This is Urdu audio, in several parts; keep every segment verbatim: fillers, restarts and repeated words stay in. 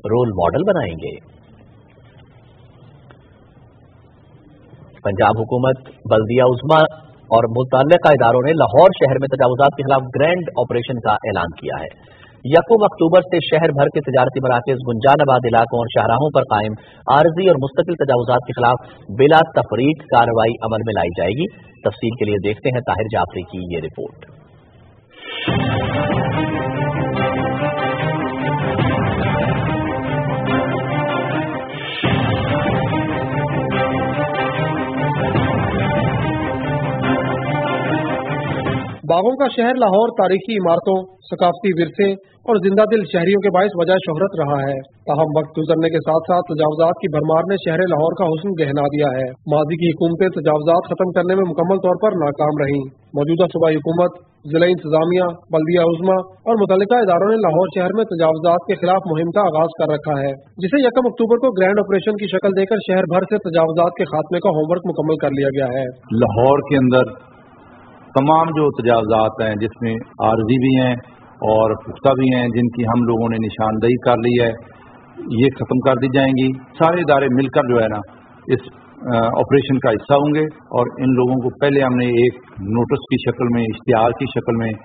رول ماڈل بنائیں گے۔ پنجاب حکومت، بلدیہ عظمیٰ اور متعلقہ اداروں نے لاہور شہر میں تجاوزات کے خلاف گرینڈ آپریشن کا اعلان کیا ہے۔ یکم اکتوبر سے شہر بھر کے تجارتی مراکز، گنجان آباد علاقوں اور شاہراہوں پر قائم عارضی اور مستقل تجاوزات کے خلاف بلا تفریق کارروائی عمل میں لائی جائے گی۔ تفصیل کے لیے دیکھتے ہیں طاہر جعفری کی یہ رپورٹ۔ باغوں کا شہر لاہور تاریخی عمارتوں، ثقافتی ورثے اور زندہ دل شہریوں کے باعث وجہ شہرت رہا ہے۔ تاہم وقت گزرنے کے ساتھ ساتھ تجاوزات کی بھرمار نے شہر لاہور کا حسن گہنا دیا ہے۔ ماضی کی حکومتیں تجاوزات ختم کرنے میں مکمل طور پر ناکام رہیں۔ موجودہ صوبائی حکومت، ضلع انتظامیہ، بلدیہ عظمیٰ اور متعلقہ اداروں نے لاہور شہر میں تجاوزات کے خلاف مہم کا آغاز کر رکھا ہے، جسے یکم اکتوبر کو گرینڈ آپریشن کی شکل دے کر شہر بھر سے تجاوزات کے خاتمے کا ہوم ورک مکمل کر لیا گیا ہے۔ لاہور کے اندر تمام جو تجاوزات ہیں، جس میں عارضی بھی ہیں اور پختہ بھی ہیں، جن کی ہم لوگوں نے نشاندہی کر لی ہے، یہ ختم کر دی جائیں گی۔ سارے ادارے مل کر جو ہے نا اس آپریشن کا حصہ ہوں گے، اور ان لوگوں کو پہلے ہم نے ایک نوٹس کی شکل میں، اشتہار کی شکل میں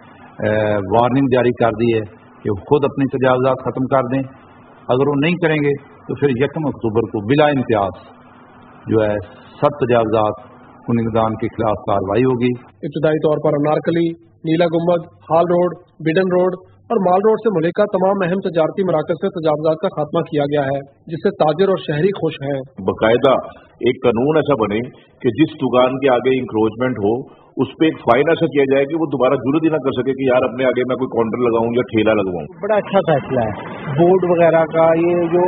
وارننگ جاری کر دی ہے کہ وہ خود اپنی تجاوزات ختم کر دیں۔ اگر وہ نہیں کریں گے تو پھر یکم اکتوبر کو بلا امتیاز جو ہے سب تجاوزات کنندگان کے خلاف کارروائی ہوگی۔ ابتدائی طور پر انارکلی، نیلا گنبد، ہال روڈ، بیڈن روڈ اور مال روڈ سے ملکہ تمام اہم تجارتی مراکز سے تجاوزات کا خاتمہ کیا گیا ہے، جس سے تاجر اور شہری خوش ہیں۔ باقاعدہ ایک قانون ایسا بنے کہ جس دکان کے آگے انکروچمنٹ ہو اس پہ ایک فائن ایسا کیا جائے کہ وہ دوبارہ جرت ہی نہ کر سکے کہ یار اپنے آگے میں کوئی کاؤنٹر لگاؤں یا ٹھیلا لگواؤں۔ بڑا اچھا فیصلہ ہے۔ بورڈ وغیرہ کا یہ جو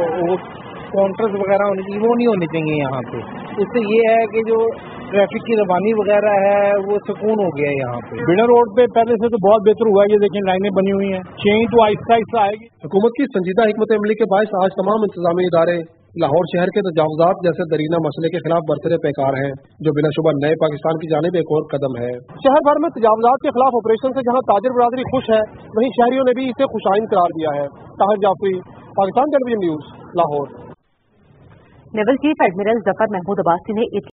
کاؤنٹرز وغیرہ ہونے چاہیے وہ نہیں ہونے چاہیے یہاں پہ۔ اس سے یہ ہے کہ جو ٹریفک کی روانی وغیرہ ہے وہ سکون ہو گیا ہے یہاں پہ۔ بیڈن روڈ پہ پہلے سے تو بہت بہتر ہوا ہے، یہ دیکھیں لائنیں بنی ہوئی ہیں، چینج تو آہستہ آہستہ آئے گی۔ حکومت کی سنجیدہ حکمت عملی کے باعث آج تمام انتظامی ادارے لاہور شہر کے تجاوزات جیسے درینہ مسئلے کے خلاف برسر پیکار ہیں، جو بلا شبہ نئے پاکستان کی جانب ایک اور قدم ہے۔ شہر بھر میں تجاوزات کے خلاف آپریشن سے جہاں تاجر برادری خوش ہے، وہیں شہریوں نے بھی اسے خوشائند قرار دیا ہے۔ Tahir Jafri, Pakistan television news, Lahore. Naval chief admiral Zafar Mahmood Abbasi نے